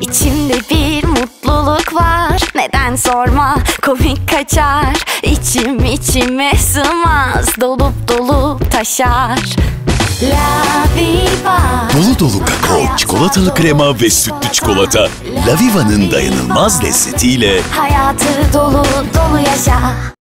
İçimde bir mutluluk var, neden sorma, komik kaçar. İçim içime sığmaz, dolup dolup taşar. La Viva. Dolu dolu kakao, çikolatalı krema ve sütlü çikolata. La Viva'nın dayanılmaz lezzetiyle Hayatı dolu dolu yaşa.